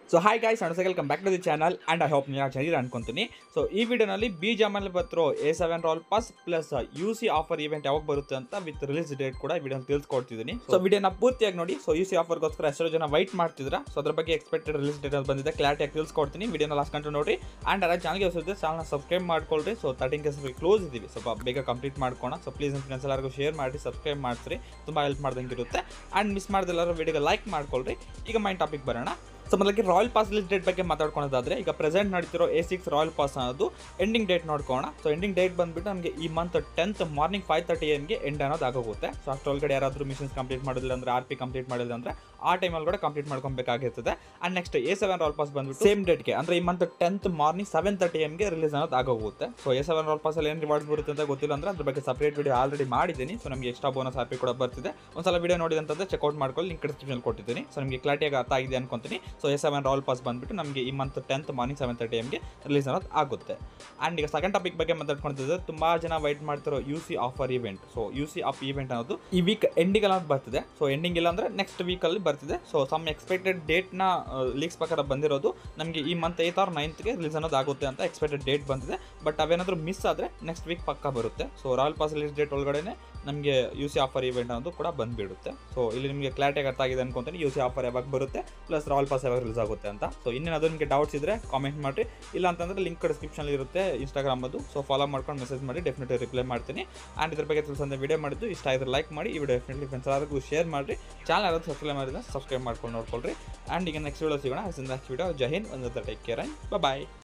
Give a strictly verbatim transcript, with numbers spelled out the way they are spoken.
So hi guys, and welcome back to the channel and I hope ನೀವು ಚೆನ್ನಾಗಿ ಅನ್ಕೊಂತೀನಿ. So ಈ ವಿಡಿಯೋನಲ್ಲಿ ಬಿ ಜಾಮಲ್ಲಿ ಬರ್ತಿರೋ A seven royal pass plus U C offer event ಯಾವಾಗ ಬರುತ್ತೆ ಅಂತ ವಿತ್ ರಿಲೀಸ್ ಡೇಟ್ ಕೂಡ ವಿಡಿಯೋ ತಿಳಿಸ್ಕೊಡ್ತಿದ್ದೀನಿ. ಸೊ ವಿಡಿಯೋನ ಪೂರ್ತಿಯಾಗಿ ನೋಡಿ. ಸೊ ಯು ಸಿ ಆಫರ್ಗೋಸ್ಕರ ಎಷ್ಟೋ ಜನ ವೈಟ್ ಮಾಡ್ತಿದ್ರ. ಸೊ ಅದ್ರ ಬಗ್ಗೆ ಎಕ್ಸ್ಪೆಕ್ಟೆಡ್ ರಿಲೀಸ್ ಡೇಟ್ ಅಲ್ಲಿ ಬಂದಿದೆ, ಕ್ಲಾರಿಟಿಯಾಗಿ ತಿಳಿಸ್ಕೊಡ್ತೀನಿ. ವಿಡಿಯೋನ ಲಾಸ್ಟ್ ಕಂಡು ನೋಡಿ ಆ್ಯಂಡ್ ಅದ್ರ ಚಾನಲ್ಗೆ ಹೊಸದಿದೆ ಚಾನಲ್ನ ಸಬ್ಸ್ಕ್ರೈಬ್ ಮಾಡ್ಕೊಳ್ರಿ. ಸೊ ತರ್ಟೀನ್ ಕೇಸ್ ಕ್ಲೋಸ್ ಇದ್ದೀವಿ, ಸ್ವಲ್ಪ ಬೇಗ ಕಂಪ್ಲೀಟ್ ಮಾಡ್ಕೋಣ. ಸೊ ಪ್ಲೀಸ್ ನಿಮ್ಮ ಫ್ರೆಂಡ್ಸ್ ಎಲ್ಲರಿಗೂ ಶೇರ್ ಮಾಡಿ, ಸಬ್ಸ್ಕ್ರೈಬ್ ಮಾಡಿಸ್ರಿ, ತುಂಬ ಹೆಲ್ಪ್ ಮಾಡ್ದಂಗೆ ಇರುತ್ತೆ. ಆ್ಯಂಡ್ ಮಿಸ್ ಮಾಡಿದೆಲ್ಲರೂ ವಿಡಿಯೋಗೆ ಲೈಕ್ ಮಾಡ್ಕೊಳ್ರಿ. ಈಗ ಮೈನ್ ಟಾಪಿಕ್ ಬರೋಣ. ಸೊ ಮೊದಲಿಗೆ ರಾಯಲ್ ಪಾಸ್ ರಿಲೀಸ್ ಡೇಟ್ ಬಗ್ಗೆ ಮಾತಾಡ್ಕೊಳೋದಾದ್ರೆ, ಈಗ ಪ್ರೆಸೆಂಟ್ ನಡೀತಿರೋ ಎ ಸಿಕ್ಸ್ ರಾಯಲ್ ಪಾಸ್ ಅನ್ನೋದು ಎಂಡಿಂಗ್ ಡೇಟ್ ನೋಡ್ಕೋಣ. ಸೊ ಎಂಡಿಂಗ್ ಡೇಟ್ ಬಂದ್ಬಿಟ್ಟು ನಮಗೆ ಈ month tenth morning five thirty ಎಮ್ಗೆ ಎಂಡ್ ಅನ್ನೋದು ಆಗೋಗುತ್ತೆ. ಸೊ ಅಷ್ಟೊಳಗಡೆ ಯಾರಾದರೂ ಮಿಷನ್ಸ್ ಕಂಪ್ಲೀಟ್ ಮಾಡಿಲ್ಲ ಅಂದರೆ, ಆರ್ ಪಿ ಕಂಪ್ಲೀಟ್ ಮಾಡಿಲ್ಲ ಅಂದರೆ ಆ ಟೈಮ್ ಒಳಗಡೆ ಕಂಪ್ಲೀಟ್ ಮಾಡ್ಕೊಬೇಕಾಗಿರ್ತದೆ. And next A seven royal pass ಬಂದ್ಬಿಟ್ಟು ಸೇಮ್ ಡೇಟ್ಗೆ ಅಂದರೆ ಈ month tenth morning seven thirty ಎಮ್ಗೆ ರಿಲೀಸ್ ಅನ್ನೋದು ಆಗೋಗುತ್ತೆ. ಸೊ ಎ ಸೆವೆನ್ ರಾಯಲ್ ಪಾಸಲ್ಲಿ ಏನು ರಿವಾರ್ಡ್ಸ್ ಬರುತ್ತೆ ಅಂತ ಗೊತ್ತಿಲ್ಲ ಅಂದರೆ ಅದ್ರ ಬಗ್ಗೆ ಸಪ್ರೇಟ್ ವಿಡಿಯೋ ಆಲ್ರೆಡಿ ಮಾಡಿದ್ದೀನಿ. ಸೊ ನಮಗೆ ಎಕ್ಸ್ಟ್ರಾ ಬೋನಸ್ ಆರ್ ಪಿ ಕೂಡ ಬರ್ತಿದೆ. ಒಂದ್ಸಲ ವಿಡಿಯೋ ನೋಡಿದಂತಂದ್ರೆ ಚೆಕ್ಔಟ್ ಮಾಡ್ಕೊಳ್ಳಿ, ಲಿಂಕ್ ಡಿಸ್ಕ್ರಿಪ್ಷನ್ ಕೊಟ್ಟಿದ್ದೀನಿ. ಸೊ ನಿಮಗೆ ಕ್ಲಾರಿಟಿಯಾಗಿ ಅರ್ಥ ಆಗಿದೆ ಅನ್ಕೊಂತೀನಿ. So A seven royal pass ಬಂದ್ಬಿಟ್ಟು ನಮಗೆ ಈ month tenth morning seven thirty ಎಮ್ಗೆ ರಿಲೀಸ್ ಅನ್ನೋದು ಆಗುತ್ತೆ. ಆ್ಯಂಡ್ ಈಗ ಸೆಕೆಂಡ್ ಟಾಪಿಕ್ ಬಗ್ಗೆ ಮಾತಾಡ್ಕೊಂಡಿದ್ದೆ, ತುಂಬಾ ಜನ ವೈಟ್ ಮಾಡ್ತಿರೋ U C offer event. So U C off event ಅನ್ನೋದು ಈ ವೀಕ್ ಎಂಡಿಂಗ್ ಅನ್ನೋದು ಬರ್ತಿದೆ. ಸೊ ಎಂಡಿಂಗ್ ಇಲ್ಲ ಅಂದರೆ ನೆಕ್ಸ್ಟ್ ವೀಕಲ್ಲಿ ಬರ್ತಿದೆ. ಸೊ ಸಮ್ ಎಕ್ಸ್ಪೆಕ್ಟೆಡ್ ಡೇಟ್ನ ಲೀಕ್ಸ್ ಪ್ರಕಾರ ಬಂದಿರೋದು ನಮಗೆ ಈ ಮಂತ್ ಏಯ್ತ್ ಆರ್ ನೈನ್ತ್ಗೆ ರಿಲೀಸ್ ಅನ್ನೋದು ಆಗುತ್ತೆ ಅಂತ ಎಕ್ಸ್ಪೆಕ್ಟೆಡ್ ಡೇಟ್ ಬಂದಿದೆ. ಬಟ್ ಅವೇನಾದರೂ ಮಿಸ್ ಆದರೆ ನೆಕ್ಸ್ಟ್ ವೀಕ್ ಪಕ್ಕ ಬರುತ್ತೆ. So royal pass release date ಒಳಗಡೆ ನಮಗೆ ಯು ಸಿ ಆಫರ್ ಇವೆಂಟ್ ಅನ್ನೋದು ಕೂಡ ಬಂದುಬಿಡುತ್ತೆ. ಸೊ ಇಲ್ಲಿ ನಿಮಗೆ ಕ್ಲಾರಿಟಿಯಾಗಿ ಅರ್ಥ ಆಗಿದೆ ಅನ್ಕೊಂತೀನಿ, ಯು ಸಿ ಆಫರ್ ಯಾವಾಗ ಬರುತ್ತೆ ಪ್ಲಸ್ ರಾಯಲ್ ಪಾಸ್ ಯಾವಾಗ ರಿಲೀಸ್ ಆಗುತ್ತೆ ಅಂತ. ಸೊ ಇನ್ನೇನಾದರೂ ನಿಮಗೆ ಡೌಟ್ಸ್ ಇದ್ದರೆ ಕಾಮೆಂಟ್ ಮಾಡಿ, ಇಲ್ಲ ಅಂತಂದರೆ ಲಿಂಕ್ ಡಿಸ್ಕ್ರಿಪ್ಷನ್ ಇರುತ್ತೆ ಇನ್ಸ್ಟಾಗ್ರಾಮದು. ಸೊ ಫಾಲೋ ಮಾಡ್ಕೊಂಡು ಮೆಸೇಜ್ ಮಾಡಿ, ಡೆಫಿನೆಟ್ಲಿ ರಿಪ್ಲೈ ಮಾಡ್ತೀನಿ. ಆ್ಯಂಡ್ ಇದ್ರ ಬಗ್ಗೆ ತಿಳಿಸಂತ ವಿಡಿಯೋ ಮಾಡಿದ್ದು ಇಷ್ಟ ಆಗಿದ್ರೆ ಲೈಕ್ ಮಾಡಿ, ಈ ವಿಡಿಯೋ ಡೆಫಿನೆಟ್ಲಿ ಫ್ರೆಂಡ್ಸ್ ಎಲ್ಲರಿಗೂ ಶೇರ್ ಮಾಡಿರಿ. ಚಾನಲ್ ಯಾರಾದರೂ ಸಬ್ಸ್ಕ್ರೈಬ್ ಮಾಡಿದ್ರೆ ಸಬ್ಸ್ಕ್ರೈಬ್ ಮಾಡ್ಕೊಂಡು ನೋಡ್ಕೊಳ್ರಿ. ಆ್ಯಂಡ್ ಈಗ ನೆಕ್ಸ್ಟ್ ವಿಡಿಯೋ ಸಿಗೋಣ. ನೆಕ್ಸ್ಟ್ ವಿಡಿಯೋ ಜೈ ಹಿಂದ್, ಒಂದು ಟೇಕ್ ಕೇರ್ ಆ್ಯಂಡ್ ಬಾಯ್.